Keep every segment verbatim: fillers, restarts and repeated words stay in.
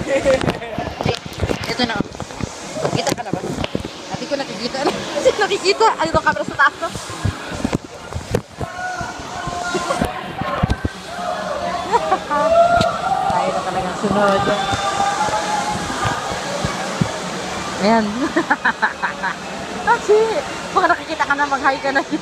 Ito na. Kita ka na ba? Hindi ko nakikita. Kasi nakikita. Ano itong camera sa taas, no? Ayaw na talagang sunod. Ayan. Kasi, baka nakikita ka na, mag-hi ka na.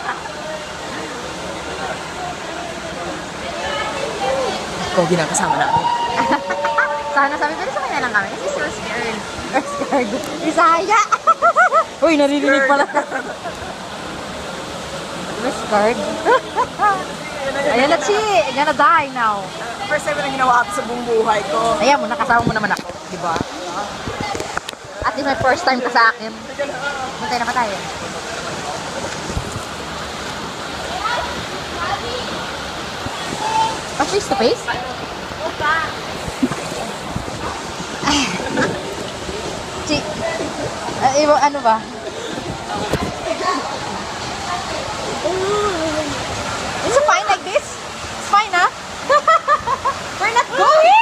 Ikaw ginakasama namin. Sana sabi, pero sa kanya lang kami. Kasi si scared. Or scared. Isaya! Uy, naririnig pala. We're scared. Ayan na, Chi. Gonna die now. First time na ginawa ako sa buong buhay ko. Ayan mo, nakasama mo naman ako. Diba? At yun, my first time ka sa akin. Matay na matay. Oh, face to face? Chi, uh, iba, ano ba? Is it fine like this? It's fine, huh? We're not going!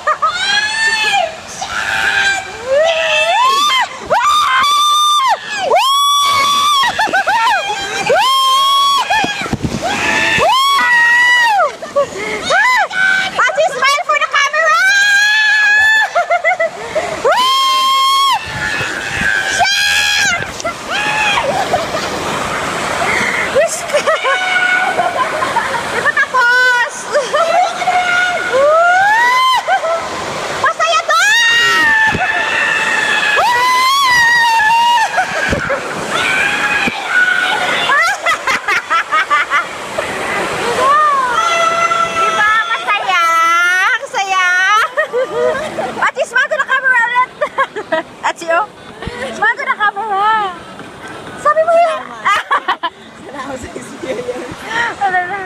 Smile to the camera! Sabi mo yan! Salamat sa experience. Ano na?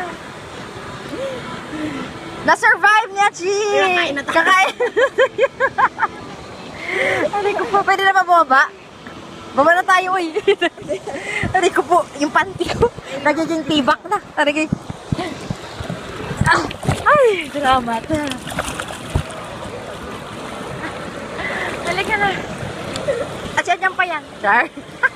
Na-survive niya, Chi! Kakain na tayo. Kakain. Aray ko po, pwede na ba bumaba? Baba na tayo, uy. Aray ko po, yung panty ko. Nagiging tibak na. Aray ko. Ah, ay, salamat. Halika na. At yan pa yan. Char.